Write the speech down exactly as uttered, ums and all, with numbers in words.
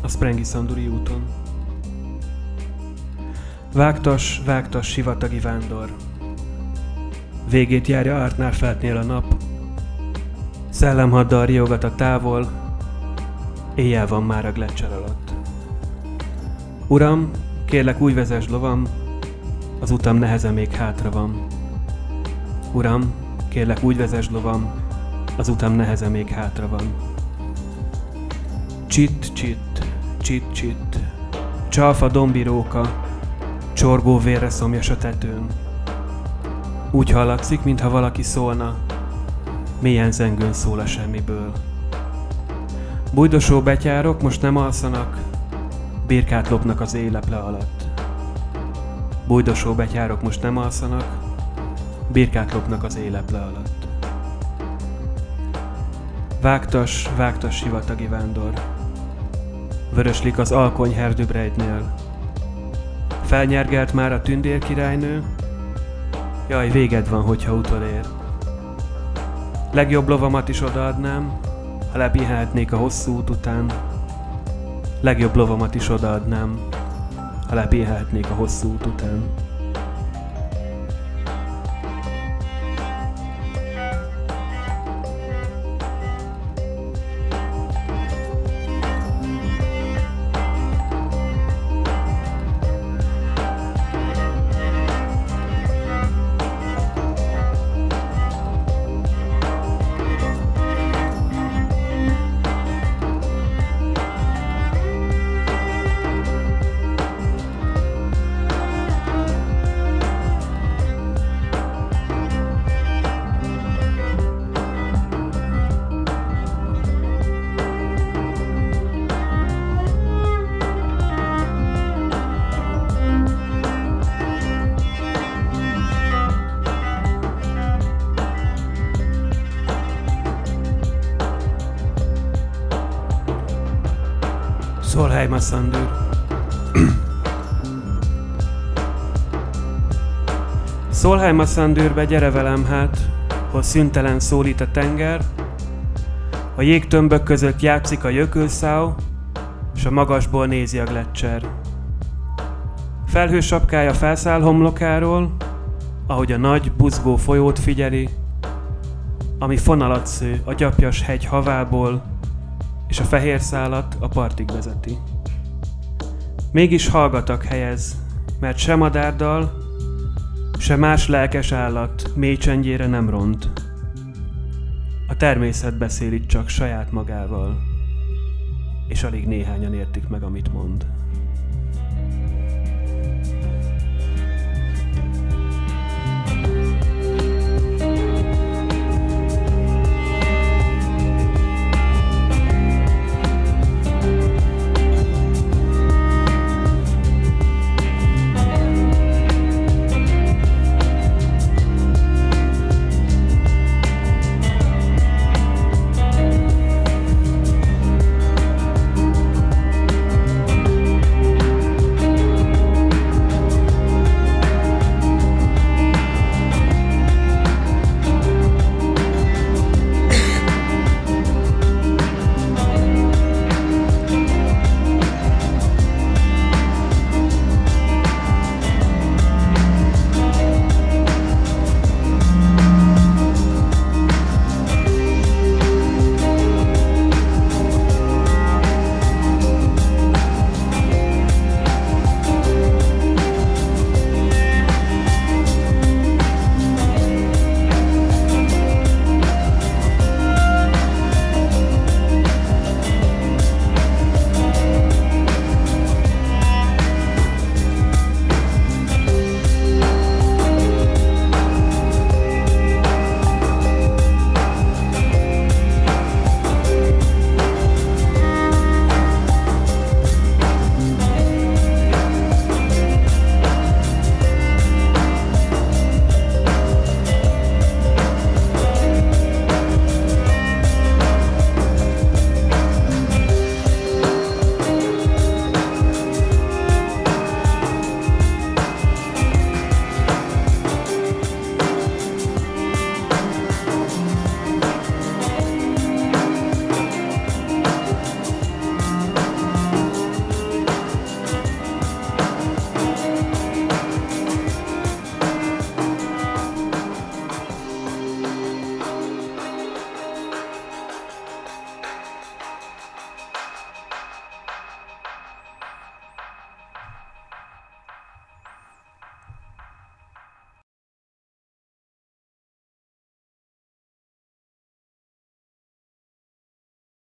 a Sprengiszanduri úton. Vágtas, vágtas sivatagi vándor. Végét járja Artnárfeltnél a nap. Szellemhaddal riogat a távol, éjjel van már a Gletscher alatt. Uram, kérlek, úgy vezesd lovam, az utam neheze még hátra van. Uram, kérlek, úgy vezesd lovam, az utam neheze még hátra van. Csitt, csitt, csitt, csitt, csalfa dombi róka, csorgó vérre szomjas a tetőn. Úgy hallatszik, mintha valaki szólna, mélyen zengőn szól a semmiből. Bujdosó betyárok most nem alszanak, birkát lopnak az éleple alatt. Bujdosó betyárok most nem alszanak, birkát lopnak az éleple alatt. Vágtas, vágtas sivatagi vándor. Vöröslik az alkony herdőbrejtnél. Felnyergelt már a tündérkirálynő, jaj, véged van, hogyha utolér. Legjobb lovamat is odaadnám, ha lepihenhetnék a hosszú út után. Legjobb lovamat is odaadnám, ha lepihenhetnék a hosszú út után. Szolheimaszandőr. Szolheimaszandőrbe gyere velem hát, hol szüntelen szólít a tenger, a jégtömbök között játszik a jökölszál, s a magasból nézi a Gletscher. Felhősapkája felszáll homlokáról, ahogy a nagy, buzgó folyót figyeli, ami fonalat sző a gyapjas hegy havából, és a fehér szálat a partig vezeti. Mégis hallgatak helyez, mert se madárdal, se más lelkes állat mély csendjére nem ront. A természet beszél itt csak saját magával, és alig néhányan értik meg, amit mond.